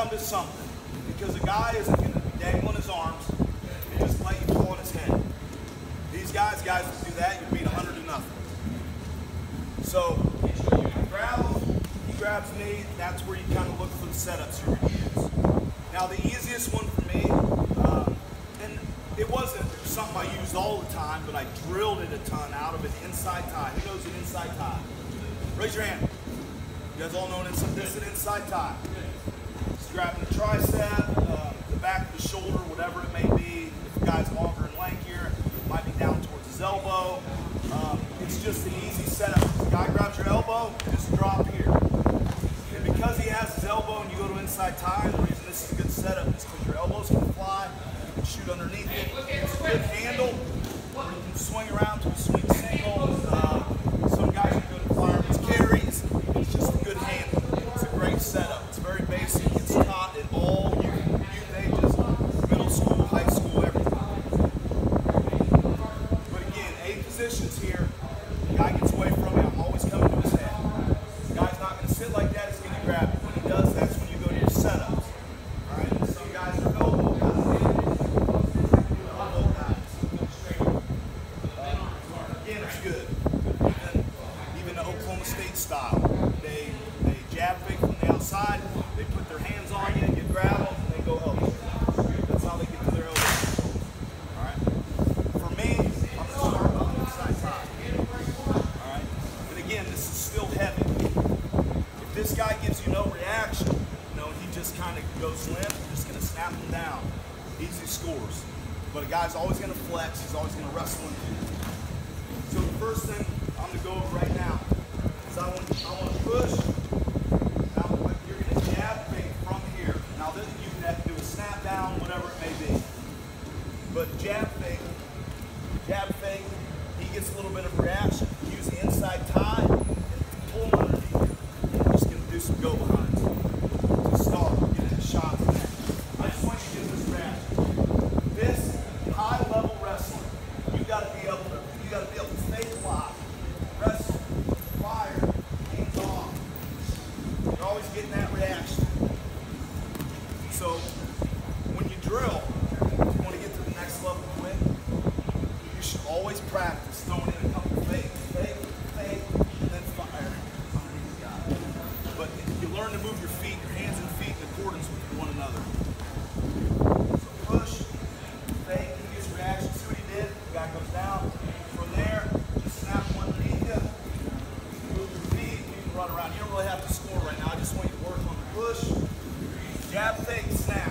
down to something, because a guy isn't going to be dangling his arms and just let you pull on his head. These guys that do that, you beat 100 to nothing. So I grab him, he grabs me. That's where you kind of look for the setups you're going to use. Now the easiest one for me, and it wasn't something I used all the time, but I drilled it a ton out of an inside tie. Who knows an inside tie? Raise your hand. You guys all know this is an inside tie. Just grabbing the tricep, the back of the shoulder, whatever it may be. If the guy's longer and lankier, it might be down towards his elbow. It's just an easy setup. If the guy grabs your elbow, just drop here. And because he has his elbow and you go to inside tie, the reason this is a good setup is because your elbows can fly, you can shoot underneath it. It's a good handle where you can swing around to a swing single. Some guys can go to fireman's carries. It's just a good handle. It's a great setup. It's very basic. It's taught at all youth ages, middle school, high school, everything. But again, 8 positions here. The guy gets away from me, I'm always coming to his head. The guy's not going to sit like that, he's going to grab it. When he does, that's when you go to your setups. Alright? Some guys are elbow guys. Elbow guys. Again, it's good. Even the Oklahoma State style. They jab fake from the outside, they put their hands on you, you grab them, and they go elbow. That's how they get to their elbow. Alright? For me, I'm going to start with the inside tie. Alright? And again, this is still heavy. If this guy gives you no reaction, he just kind of goes limp, you're just going to snap him down. Easy scores. But a guy's always going to flex, he's always going to wrestle into you. So the first thing I'm going to go over right now is I want to push. Now you're going to jab fake from here. Now this, you can have to do a snap down, whatever it may be. But jab fake, he gets a little bit of reaction. Use the inside tie and pull him underneath. I'm just going to do some go behinds to start getting the shots in there. I just want you to get this reaction. This high level wrestling, you got to be able to fake lock, wrestle, fire, hands off. You're always getting that reaction. So when you drill, if you want to get to the next level quick, you should always practice throwing in a couple fake, and then fire underneath the guy. But you learn to move your feet, your hands and feet in accordance with one another. So push, fake, he gets reaction. See what he did? The guy goes down. From there, just snap one underneath you. Move your feet, you can run around. You don't really have to score right now. I just want you to work on the push, jab, fake, snap.